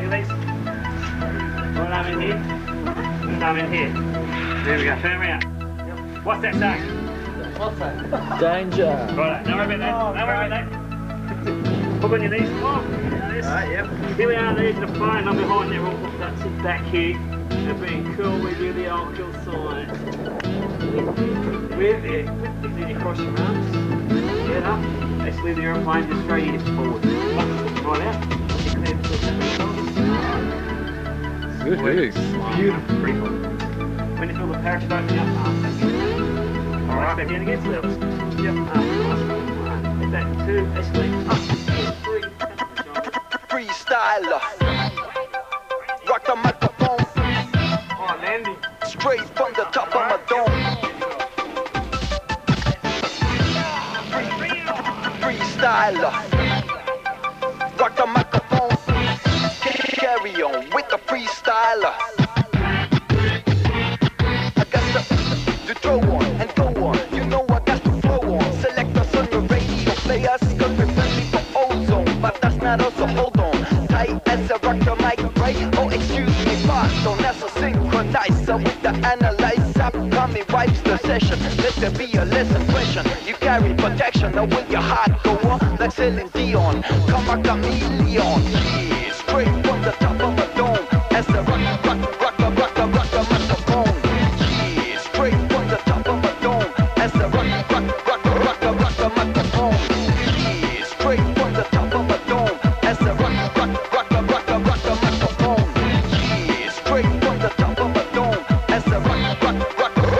your legs. One arm in here. One arm in here. There we go. Turn around. Yep. What's that say? What's that? Danger. Right, don't worry about that. Don't worry about that. Hook on your knees. Alright, yep. Here we are, there's the phone. I'm behind there. We'll that sit back here. They're being cool. We do the old kill sign. With it. Then you cross your arms. Get up. Basically the aeroplane just throw your hips forward. Right out. Declare the Good. beautiful. Pretty cool. When you feel the parachute opening up, alright, back in against levels. Yep, hit that two, basically up, three, Freestyler, rock the microphone. Oh, Andy. Straight from the top of my dome. Freestyler, rock the microphone. Carry on with the freestyler. I got to throw on and go on. You know I got to flow on. Select us on your radio players, cause we're friendly for ozone. But that's not us, so hold on. Tight as a rock the mic, right? Oh, excuse me, fast on as a synchronizer with the analyzer. Upcoming wipes the session. Let there be a lesson question. You carry protection, or will your heart go on like Celine Dion? Come a chameleon. Yeah, straight from the top of a dome. As a rock the microphone. Yeah, straight from the top of a dome. As a rock the microphone. Yeah, straight from the top of a dome. As a rock the microphone. Yeah, straight from the top of a dome. As a rock the microphone.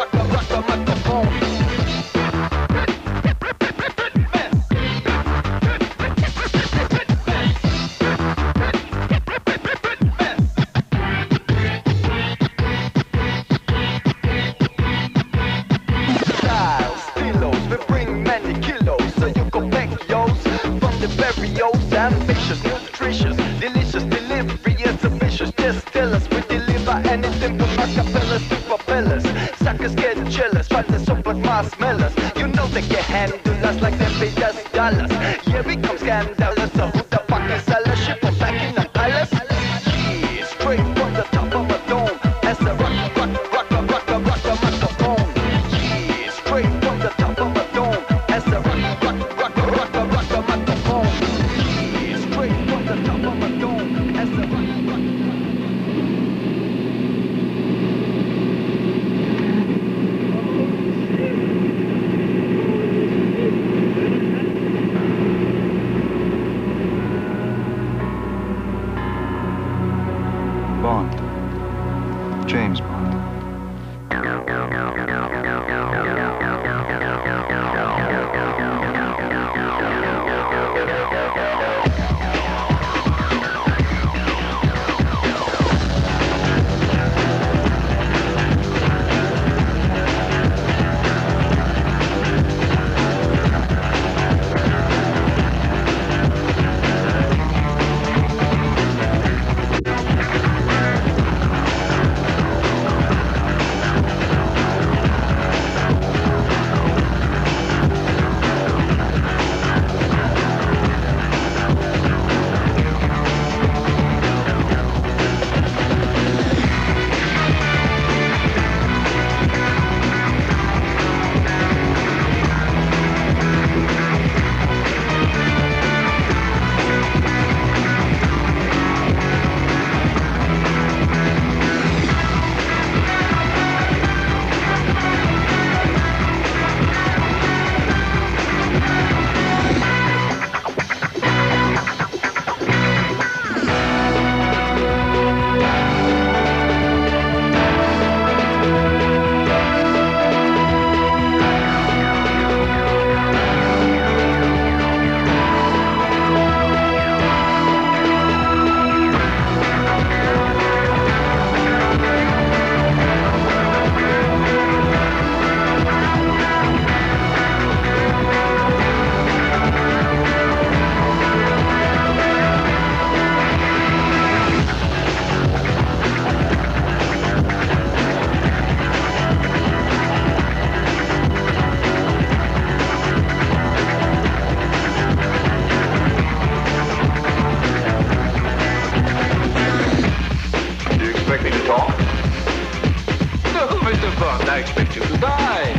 Ambitious, nutritious, delicious, delivery is ambitious. Just tell us we deliver anything from acapellas to propellers. Suckers get jealous, but they're so but marshmallows. You know they can handle us like they paid us dollars. Here we come scandalous, so who the fuck is sellers? Ship them back in the palace. Yeah, straight from the top of a dome. As the rock the microphone. Yeah, straight from the top of a dome. As the rock the microphone. Straight from the top of a dome as the Bond. James Bond. want you to die.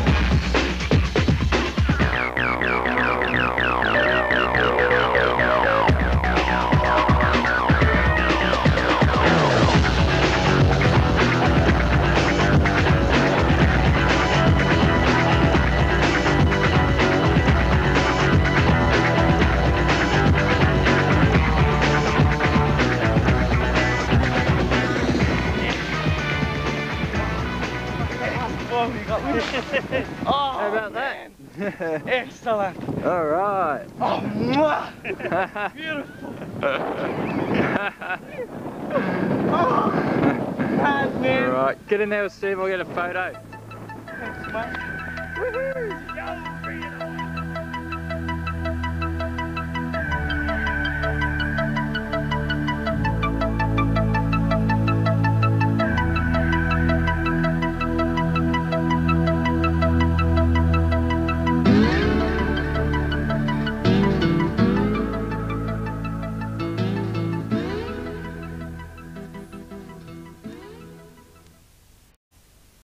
Oh, how about that? Excellent. All right. Oh, mwah. Beautiful. Oh, man. All right, get in there with Steve. I'll get a photo. Thanks, mate. Woohoo.